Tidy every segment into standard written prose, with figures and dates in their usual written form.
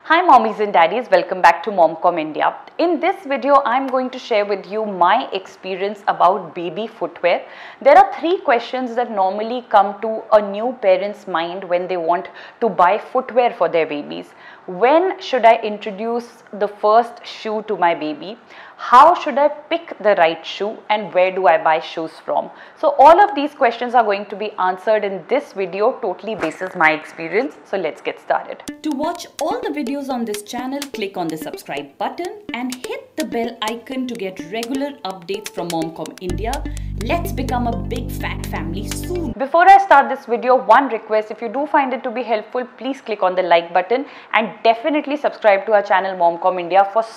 Hi mommies and daddies, welcome back to Momcom India. In this video, I'm going to share with you my experience about baby footwear. There are 3 questions that normally come to a new parent's mind when they want to buy footwear for their babies. When should I introduce the first shoe to my baby? How should I pick the right shoe, and where do I buy shoes from? So all of these questions are going to be answered in this video, totally basis my experience. So let's get started. To watch all the videos on this channel, click on the subscribe button and hit the bell icon to get regular updates from Momcom India. Let's become a big fat family soon. Before I start this video, one request: if you do find it to be helpful, please click on the like button and definitely subscribe to our channel Momcom India for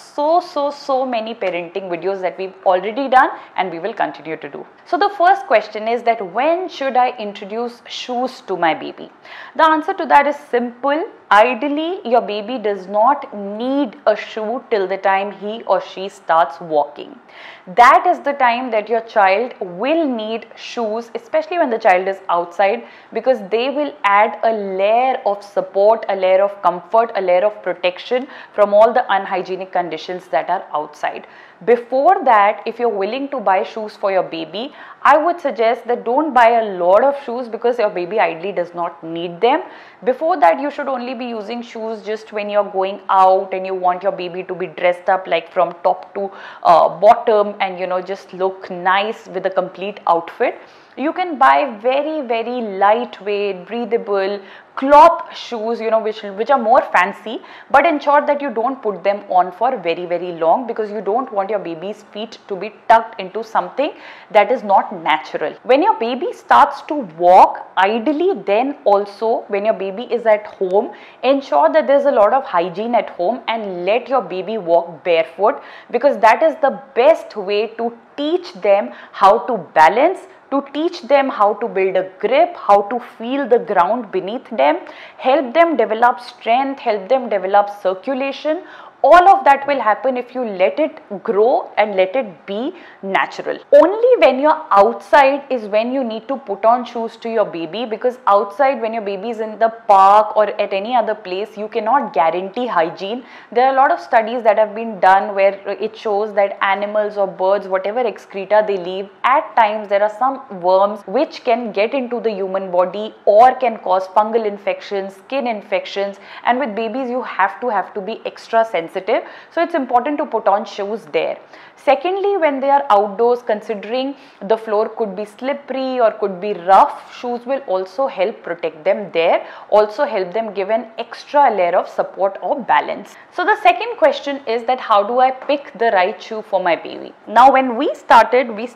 so many parenting videos that we've already done and we will continue to do. So the first question is that when should I introduce shoes to my baby? The answer to that is simple. Ideally, your baby does not need a shoe till the time he or she starts walking. That is the time that your child will need shoes, especially when the child is outside, because they will add a layer of support, a layer of comfort, a layer of protection from all the unhygienic conditions that are outside. Before that, if you're willing to buy shoes for your baby, I would suggest that don't buy a lot of shoes because your baby ideally does not need them. Before that, you should only be using shoes just when you're going out and you want your baby to be dressed up like from top to bottom and just look nice with a complete outfit. You can buy very lightweight, breathable cloth shoes, which are more fancy, but ensure that you don't put them on for very long, because you don't want your baby's feet to be tucked into something that is not natural. When your baby starts to walk, ideally then also when your baby is at home, ensure that there's a lot of hygiene at home and let your baby walk barefoot, because that is the best way to teach them how to balance, to teach them how to build a grip, how to feel the ground beneath them, help them develop strength, help them develop circulation. All of that will happen if you let it grow and let it be natural. Only when you're outside is when you need to put on shoes to your baby, because outside when your baby is in the park or at any other place, you cannot guarantee hygiene. There are a lot of studies that have been done where it shows that animals or birds, whatever excreta they leave, at times there are some worms which can get into the human body or can cause fungal infections, skin infections, and with babies you have to be extra sensitive. So it's important to put on shoes there. Secondly, when they are outdoors, considering the floor could be slippery or could be rough, shoes will also help protect them there, also help them give an extra layer of support or balance. So the second question is that how do I pick the right shoe for my baby? Now when we started with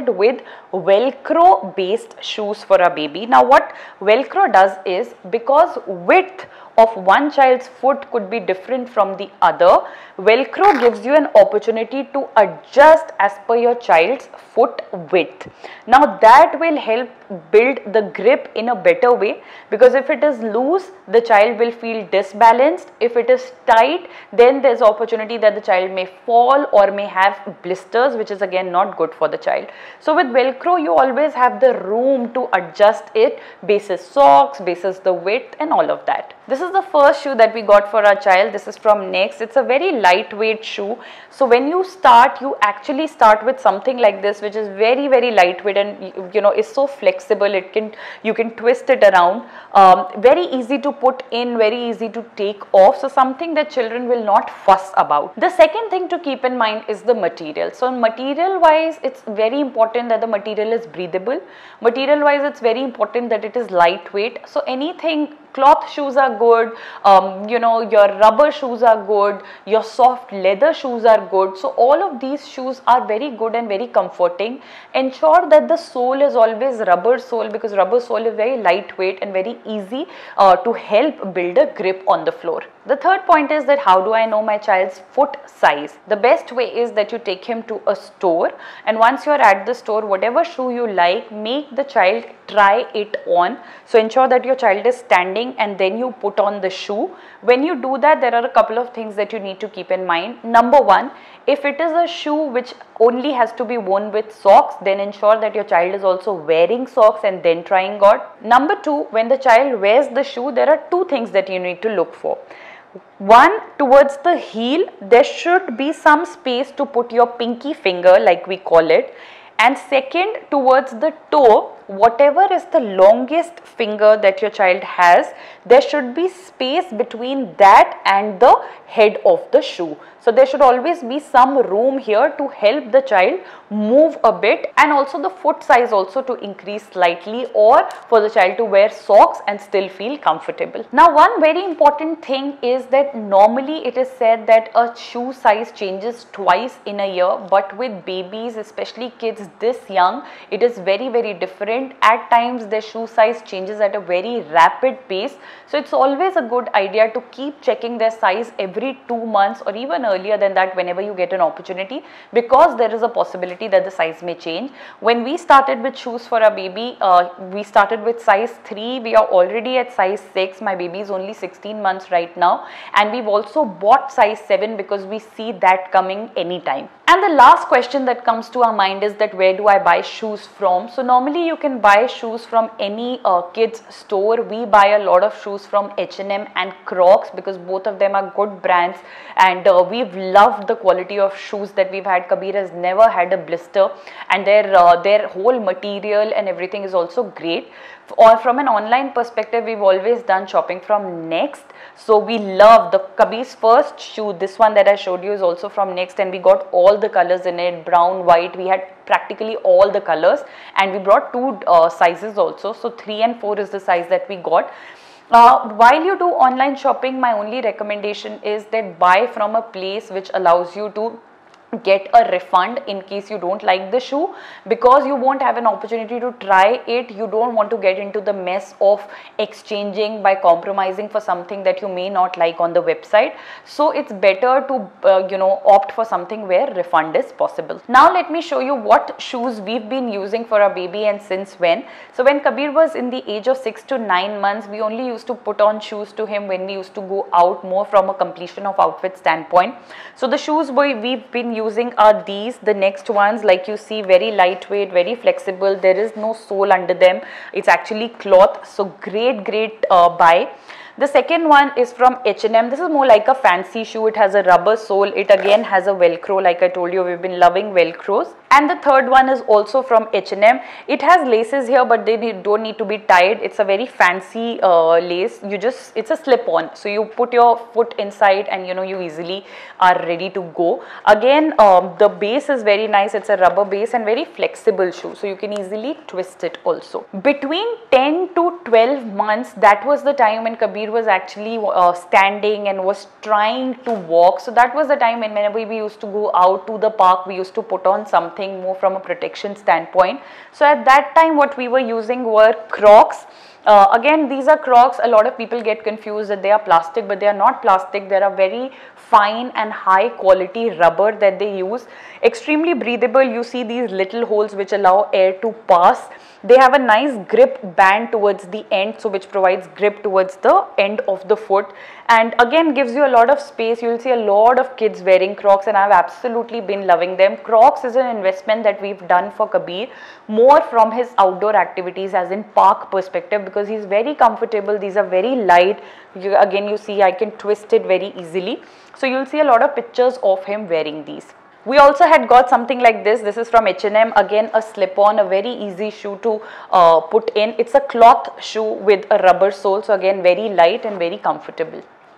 Velcro based shoes for our baby. Now what Velcro does is, because width of one child's foot could be different from the other, Velcro gives you an opportunity to adjust as per your child's foot width. Now that will help build the grip in a better way, because if it is loose, the child will feel disbalanced. If it is tight, then there's opportunity that the child may fall or may have blisters, which is again not good for the child. So with Velcro, you always have the room to adjust it basis socks, basis the width and all of that. This is the first shoe that we got for our child. This is from Next. It's a very lightweight shoe. So when you start, you actually start with something like this, which is very lightweight and is so flexible. You can twist it around. Very easy to put in, very easy to take off. So something that children will not fuss about. The second thing to keep in mind is the material. So material wise, it's very important that the material is breathable. Material wise, it's very important that it is lightweight. So anything, cloth shoes are good, your rubber shoes are good, your soft leather shoes are good. So all of these shoes are very good and very comforting. Ensure that the sole is always rubber sole, because rubber sole is very lightweight and very easy to help build a grip on the floor. The third point is that how do I know my child's foot size? The best way is that you take him to a store, and once you are at the store, whatever shoe you like, make the child try it on. So ensure that your child is standing and then you put on the shoe. When you do that, there are a couple of things that you need to keep in mind. Number one, if it is a shoe which only has to be worn with socks, then ensure that your child is also wearing socks and then trying on. Number two, when the child wears the shoe, there are two things that you need to look for. One, towards the heel, there should be some space to put your pinky finger, like we call it. And second, towards the toe, whatever is the longest finger that your child has, there should be space between that and the head of the shoe. So there should always be some room here to help the child move a bit, and also the foot size also to increase slightly, or for the child to wear socks and still feel comfortable. Now one very important thing is that normally it is said that a shoe size changes twice in a year, but with babies, especially kids this young, it is very different. At times their shoe size changes at a very rapid pace, so it's always a good idea to keep checking their size every 2 months or even earlier than that whenever you get an opportunity, because there is a possibility that the size may change. When we started with shoes for our baby, we started with size 3, we are already at size 6, my baby is only 16 months right now, and we've also bought size 7 because we see that coming anytime. And the last question that comes to our mind is that where do I buy shoes from? So normally you can buy shoes from any kids store. We buy a lot of shoes from H&M and Crocs because both of them are good brands, and we've loved the quality of shoes that we've had. Kabir has never had a blister, and their whole material and everything is also great. Or from an online perspective, we've always done shopping from Next. So we love the Kabir's first shoe. This one that I showed you is also from Next, and we got all the colors in it, brown, white. We had practically all the colors, and we brought 2 sizes also. So 3 and 4 is the size that we got. While you do online shopping, my only recommendation is that buy from a place which allows you to get a refund in case you don't like the shoe, because you won't have an opportunity to try it. You don't want to get into the mess of exchanging by compromising for something that you may not like on the website. So it's better to opt for something where refund is possible. Now let me show you what shoes we've been using for our baby and since when. So when Kabir was in the age of 6 to 9 months, we only used to put on shoes to him when we used to go out, more from a completion of outfit standpoint. So the shoes we've been using are these. The next ones, like you see, very lightweight, very flexible. There is no sole under them. It's actually cloth. So great buy. The second one is from H&M. This is more like a fancy shoe. It has a rubber sole. It again has a velcro. Like I told you, we've been loving velcros. And the third one is also from H&M. It has laces here, but they don't need to be tied. It's a very fancy lace. It's a slip-on. So you put your foot inside and you easily are ready to go. Again, the base is very nice. It's a rubber base and very flexible shoe. So you can easily twist it also. Between 10 to 12 months, that was the time when Kabir was actually standing and was trying to walk. So that was the time when whenever we used to go out to the park, we used to put on something more from a protection standpoint. So at that time what we were using were Crocs. Again, these are Crocs. A lot of people get confused that they are plastic, but they are not plastic. They are very fine and high quality rubber that they use. Extremely breathable. You see these little holes which allow air to pass. They have a nice grip band towards the end, so which provides grip towards the end of the foot, and again gives you a lot of space. You will see a lot of kids wearing Crocs, and I've absolutely been loving them. Crocs is an investment that we've done for Kabir more from his outdoor activities, as in park perspective, because he's very comfortable. These are very light. Again, you see I can twist it very easily. So you'll see a lot of pictures of him wearing these. We also had got something like this. This is from H&M. Again, a slip-on, a very easy shoe to put in. It's a cloth shoe with a rubber sole. So again, very light and very comfortable.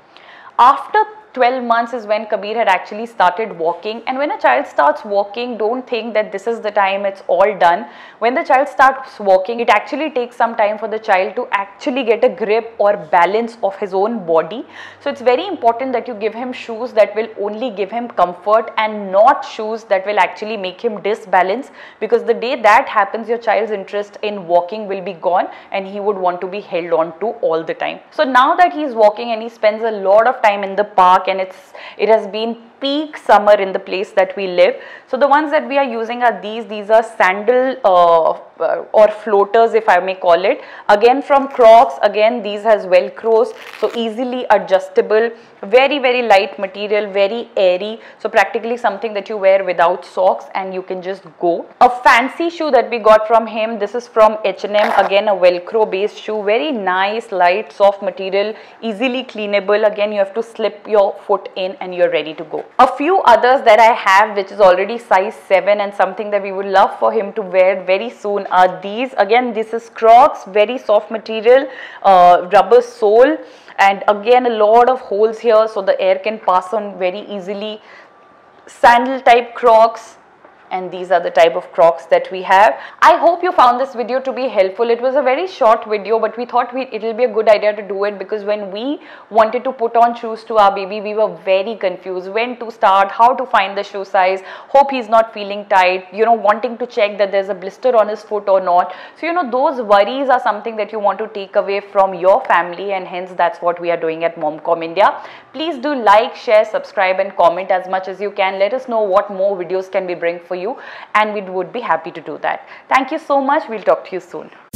After 12 months is when Kabir had actually started walking, and when a child starts walking, don't think that this is the time it's all done. When the child starts walking, it actually takes some time for the child to actually get a grip or balance of his own body. So it's very important that you give him shoes that will only give him comfort and not shoes that will actually make him disbalance, because the day that happens, your child's interest in walking will be gone and he would want to be held on to all the time. So now that he's walking and he spends a lot of time in the park, and it has been peak summer in the place that we live. So the ones that we are using are these are sandal or floaters, if I may call it, again from Crocs. Again, these has velcros, so easily adjustable, very light material, very airy, so practically something that you wear without socks and you can just go. A fancy shoe that we got from him, this is from H&M, again a velcro based shoe, very nice, light, soft material, easily cleanable. Again, you have to slip your foot in and you're ready to go. A few others that I have, which is already size 7 and something that we would love for him to wear very soon, are these. Again, this is Crocs, very soft material, rubber sole, and again a lot of holes here so the air can pass on very easily. Sandal type Crocs, and these are the type of Crocs that we have. I hope you found this video to be helpful. It was a very short video, but we thought it will be a good idea to do it, because when we wanted to put on shoes to our baby, we were very confused when to start, how to find the shoe size, hope he's not feeling tight, you know, wanting to check that there's a blister on his foot or not. So, you know, those worries are something that you want to take away from your family, and hence that's what we are doing at Momcom India. Please do like, share, subscribe and comment as much as you can. Let us know what more videos can we bring for you, and we would be happy to do that. Thank you so much. We'll talk to you soon.